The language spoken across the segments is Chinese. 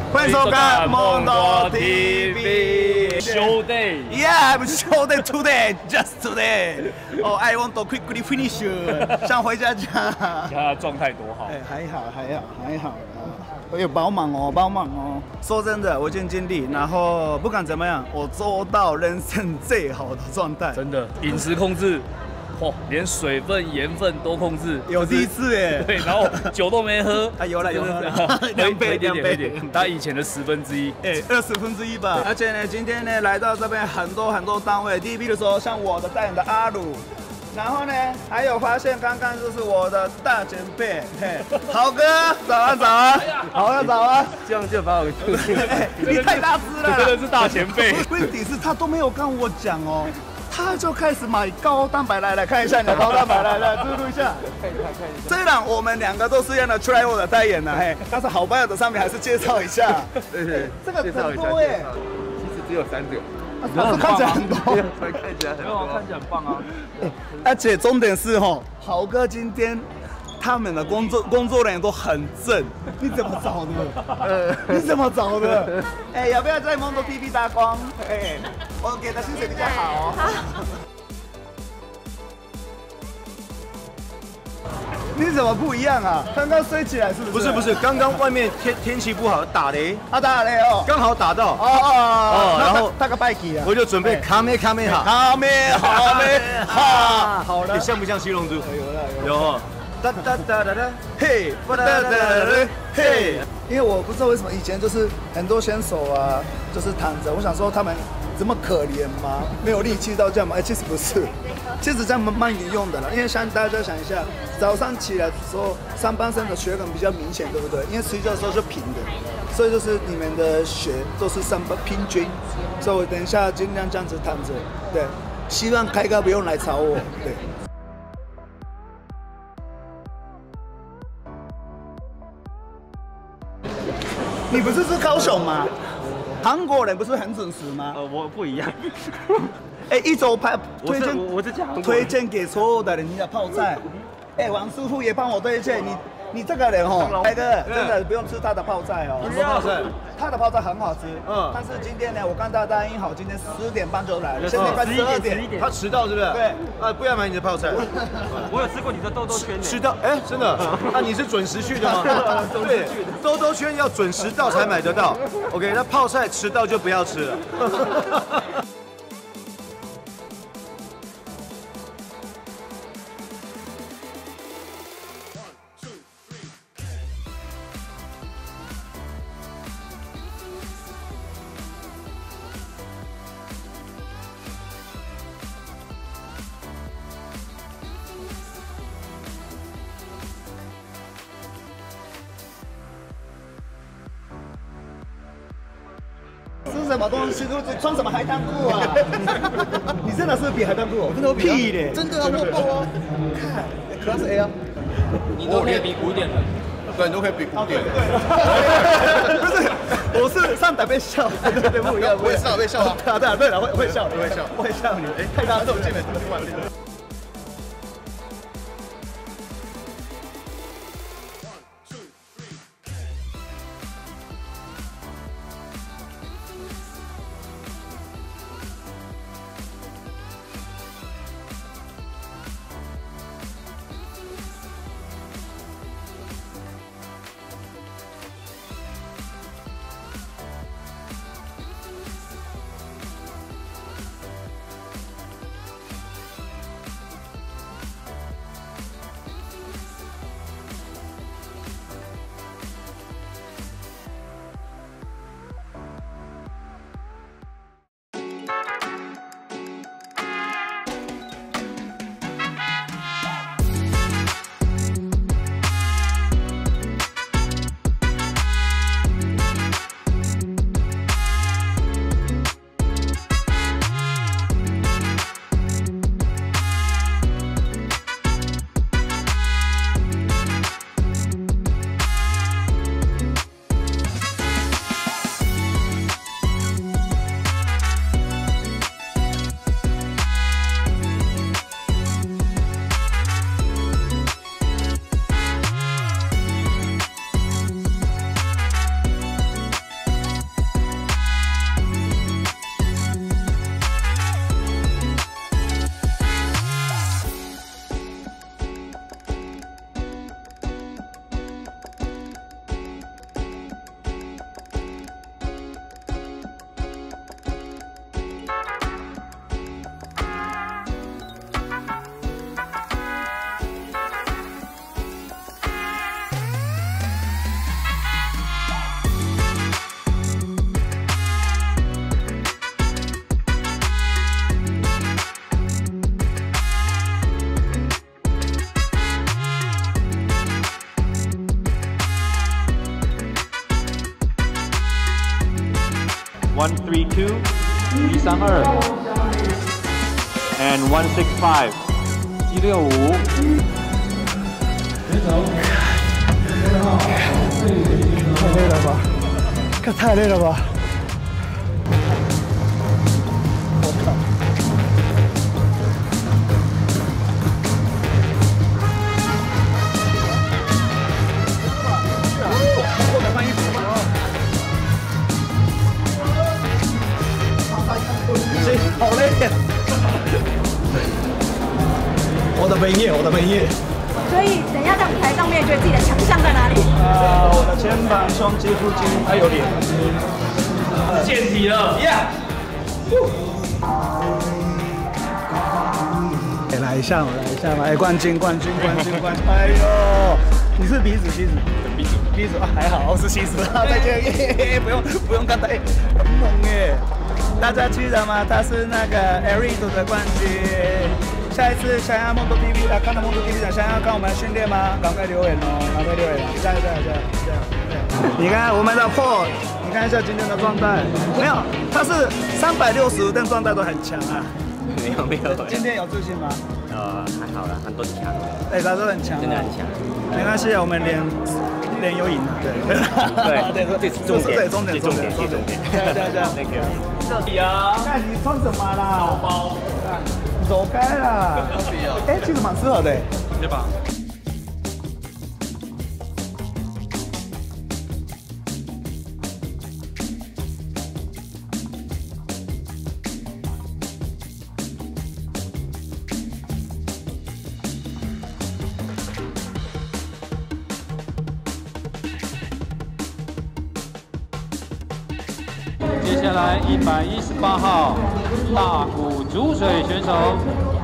欢迎收看梦多 TV Show Day. Yeah, I'm show day today, just today. Oh, I want to quickly finish. 想回家家。 看他状态多好。 哎，还好。有饱满哦。说真的，我已经尽力，然后不管怎么样，我做到人生最好的状态。 真的，饮食控制。哦，连水分、盐分都控制， 有第一次耶。 对，然后酒都没喝， 啊，有了， 两杯，他以前的1/10， 哎，20%吧。而且呢，今天呢来到这边很多单位，第一批的时候像我的代言的阿鲁，然后呢还有发现刚刚就是我的大前辈，嘿，豪哥，早安，豪哥早安， 这样就把我， 你太大只了， 真的是大前辈。 问题是他都没有跟我讲哦。他就开始买高蛋白来看一下你的高蛋白来录一下。看一下。虽然我们两个都是一样的 Try 的代言呢，嘿，但是好朋友的上面还是介绍一下。 对， 这个很多哎， 其实只有3种， 看起来很多， 看起来很多， 看起来很棒啊。 而且重点是吼，豪哥今天他们的工作人员都很正，你怎么找的？你怎么找的？哎，要不要在梦多 TV 打工？哎，我给的薪水比较好。你怎么不一样啊？刚刚睡起来是不是？ 不是，刚刚外面天气不好，打雷， 打雷哦， 刚好打到。 然后大个拜记啊， 我就准备卡梅哈， 好了， 像不像七龙珠？有。哒， 嘿，嘿，因为我不知道为什么以前就是很多选手啊，就是躺着。我想说他们这么可怜吗？没有力气到这样吗？其实不是，其实这样慢点用的了。因为像大家想一下，早上起来的时候，上半身的血管比较明显，对不对？因为睡觉的时候是平的，所以就是你们的血都是平均。所以我等一下尽量这样子躺着，对，希望开哥不用来吵我，对。你不是高雄吗？韩国人不是很准时吗？ 我不一样。 哎，一周推荐给所有的人家泡菜。哎，王师傅也帮我推荐你这个人哦，海哥真的不用吃他的泡菜哦。 什么泡菜？ 他的泡菜很好吃。但是今天呢，我刚答应好，今天10点半就来了，现在快12点。 他迟到是不是？ 对。 不要买你的泡菜。 我有吃过你的豆豆圈。 迟到？哎，真的？那你是准时去的吗？对，豆豆圈要准时到才买得到。OK， 那泡菜迟到就不要吃了。 是什么东西？穿什么海滩裤啊？你真的是比海滩裤？真的屁嘞！真的啊，我爆啊！看 ，Class A 啊， 你都可以比古典的。 对，你都可以比古典。 不是，我是上台被笑，对，不一样。 我也上台被笑啊！ 对了，会笑你。哎，太大众见了，这么外面。 132 132 and 165 165。 太累了吧？可太累了吧？我靠！后面换衣服。好累呀！我的本业，我的本业。 所以等一下在舞台上面，觉得自己的强项在哪里？ 我的肩膀、胸肌、腹肌还有脸。 健体了 ，Yeah。来一下嘛，来一下嘛！哎，冠军！哎呦，你是鼻子，鼻子啊，还好是西子啊，再见，不用看他，哎，很猛耶！大家记得吗？他是那个 Arido 的冠军。下一次想要梦多 TV 看到梦多 TV 想要看我们训练吗？赶快留言哦，赶快留言！加油！你看我们的破，你看一下今天的状态，没有，他是365天状态都很强啊。 没有。 今天有自信吗？ 还好啦，很多强。 哎，他都很强， 真的很强。 没关系，我们脸有赢了，对，重点。对啊，看你穿什么啦？ 包包， 走开啦！哎，其实蛮适合的， 对吧？ 接下来118号大谷竹水选手。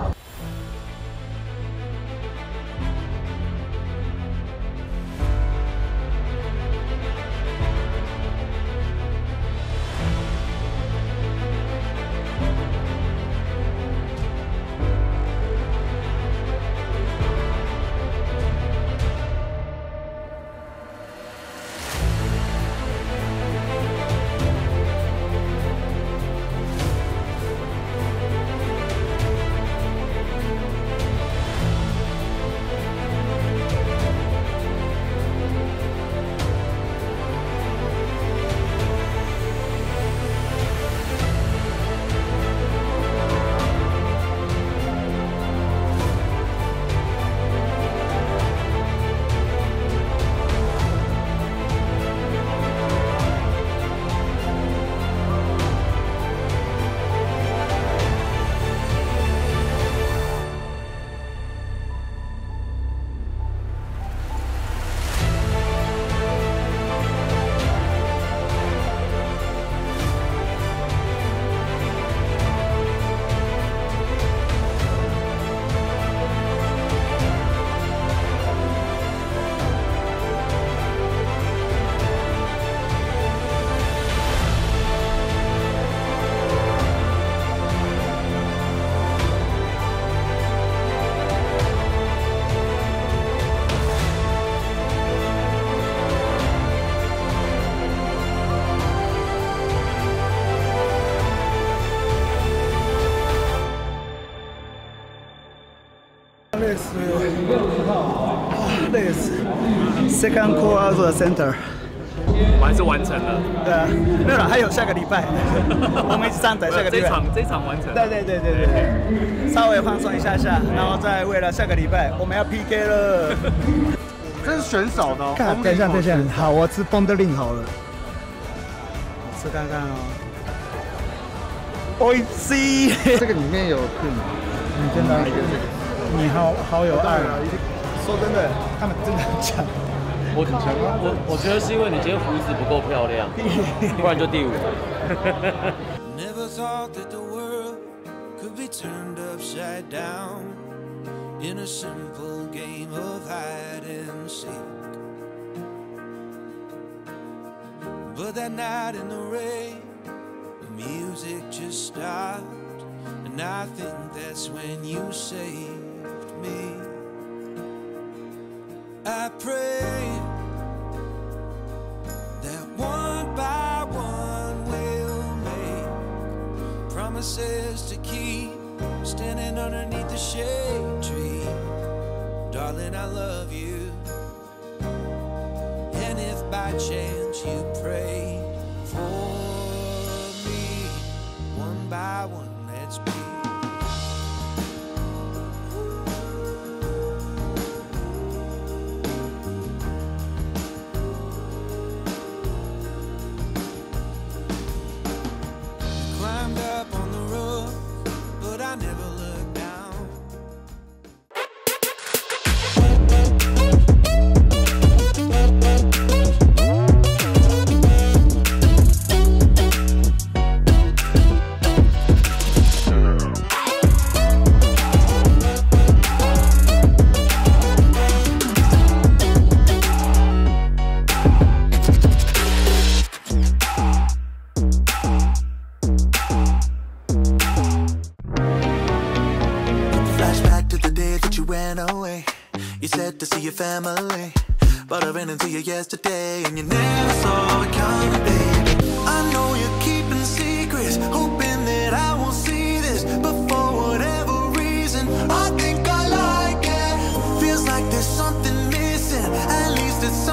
累死 ！Second call out the center， 我还是完成了。 对啊，没有了，还有下个礼拜，我们一起上台，下个礼拜。 这场完成。 对，稍微放松一下，然后再为了下个礼拜我们要 PK 了。 这是选手的哦。 等一下，好，我吃风的令好了，吃看看哦。おいしい。 这个里面有 cream， 你真的，你好有爱啊！说真的，他们真的很强。 我觉得是因为你今天胡子不够漂亮，不然就第5。 Never thought that the world could be turned upside down in a simple game of hide and seek. But that night in the rain, the music just stopped, and I think that's when you saved me. I pray that one by one we'll promises to keep, standing underneath the shade tree. Darling, I love you. And if by chance you pray for me, one by one, let's be. Climbed up on the roof, but I never looked down. Flashback to the day that you went away. You said to see your family, but I ran into you yesterday and you never saw it coming, baby. I know you're keeping secrets, hoping that I won't see this, but for whatever reason, I think I like it. Feels like there's something missing, at least it's something.